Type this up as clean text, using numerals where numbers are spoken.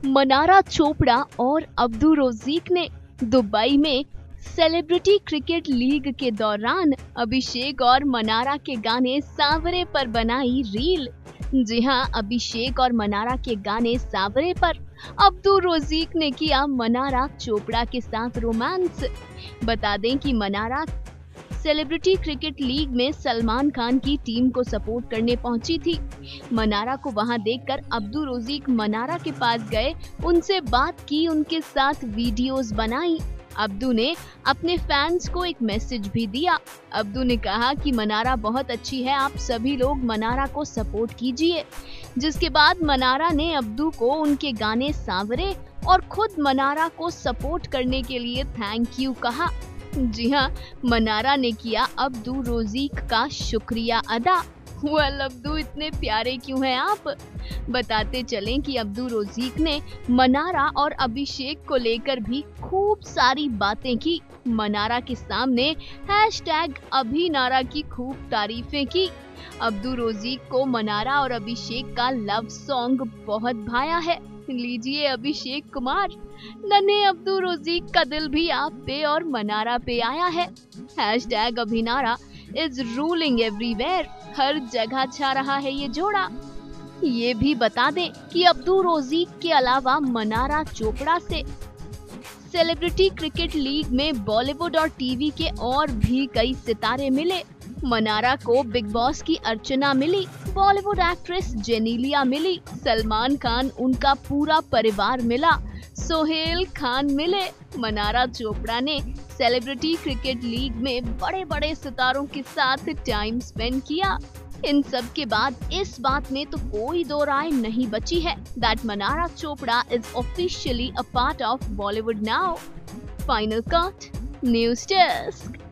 मनारा चोपड़ा और अब्दू रोज़ीक ने दुबई में सेलिब्रिटी क्रिकेट लीग के दौरान अभिषेक और मनारा के गाने सांवरे पर बनाई रील। जी हां, अभिषेक और मनारा के गाने सांवरे पर अब्दू रोज़ीक ने किया मनारा चोपड़ा के साथ रोमांस। बता दें कि मनारा सेलिब्रिटी क्रिकेट लीग में सलमान खान की टीम को सपोर्ट करने पहुंची थी। मनारा को वहां देखकर अब्दू रोज़ीक मनारा के पास गए, उनसे बात की, उनके साथ वीडियोस बनाई। अब्दू ने अपने फैंस को एक मैसेज भी दिया। अब्दू ने कहा कि मनारा बहुत अच्छी है, आप सभी लोग मनारा को सपोर्ट कीजिए। जिसके बाद मनारा ने अब्दू को उनके गाने सांवरे और खुद मनारा को सपोर्ट करने के लिए थैंक यू कहा। जी हाँ, मनारा ने किया अब्दू रोज़ीक का शुक्रिया अदा। अब्दू इतने प्यारे क्यों हैं आप? बताते चलें कि अब्दू रोज़ीक ने मनारा और अभिषेक को लेकर भी खूब सारी बातें की। मनारा के सामने #अभिनारा की खूब तारीफें की। अब्दू रोज़ीक को मनारा और अभिषेक का लव सॉन्ग बहुत भाया है। लीजिए अभिषेक कुमार, नन्हे अब्दू रोज़ीक का दिल भी आप पे और मनारा पे आया है। #अभिनारा इज रूलिंग एवरीवेयर, हर जगह छा रहा है ये जोड़ा। ये भी बता दें कि अब्दू रोज़ीक के अलावा मनारा चोपड़ा से सेलिब्रिटी क्रिकेट लीग में बॉलीवुड और टीवी के और भी कई सितारे मिले। मनारा को बिग बॉस की अर्चना मिली, बॉलीवुड एक्ट्रेस जेनेलिया मिली, सलमान खान उनका पूरा परिवार मिला, सोहेल खान मिले। मनारा चोपड़ा ने सेलिब्रिटी क्रिकेट लीग में बड़े बड़े सितारों के साथ टाइम स्पेंड किया। इन सब के बाद इस बात में तो कोई दो राय नहीं बची है that Mannara Chopra is officially a part of Bollywood now. Final cut, news desk.